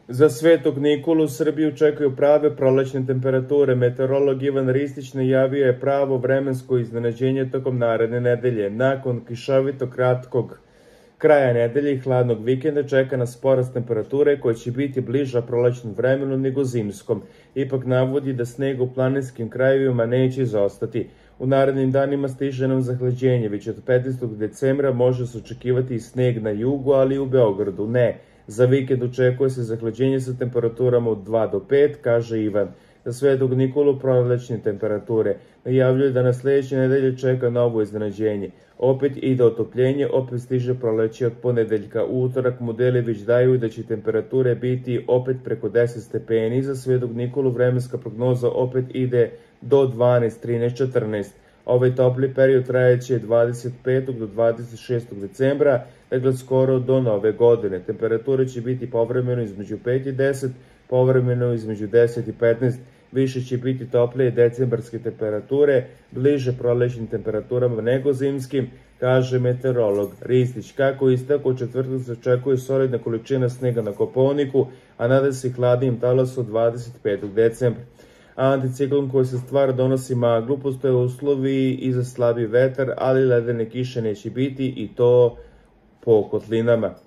Za Svetog Nikolu Srbiju čekaju prave prolećne temperature. Meteorolog Ivan Ristić najavio je pravo vremensko iznenađenje tokom naredne nedelje. Nakon kišovito kratkog kraja nedelje i hladnog vikenda čeka nas porast temperature koja će biti bliža prolećnom vremenu nego zimskom. Ipak navodi da sneg u planinskim krajevima neće izostati. U narednim danima stiže nam zahlađenje. Već od 15. decembra može se očekivati i sneg na jugu, ali i u Beogradu ne. Za vikend očekuje se zahlađenje sa temperaturama od 2 do 5, kaže Ivan. Za Svetog Nikolu prolećne temperature. Najavljuje da na sledeće nedelje čeka novo iznenađenje. Opet ide otopljenje, opet stiže proleće od ponedeljka. U utorak modeli već daju da će temperature biti opet preko 10 stepeni. Za Svetog Nikolu vremenska prognoza opet ide do 12, 13, 14. Ovaj topli period trajeće 25. do 26. decembra, dakle skoro do nove godine. Temperature će biti povremeno između 5 i 10, povremeno između 10 i 15. Više će biti toplije decembarske temperature, bliže prolećnim temperaturama nego zimskim, kaže meteorolog Ristić. Kako istakao, u četvrtak se očekuje solidna količina snega na Kopaoniku, a nada se i hladnijim talasom 25. decembra. Anticiklon koji se stvara donosi maglu, postoje uslovi i za slabi vetar, ali ledene kiše neće biti i to po kotlinama.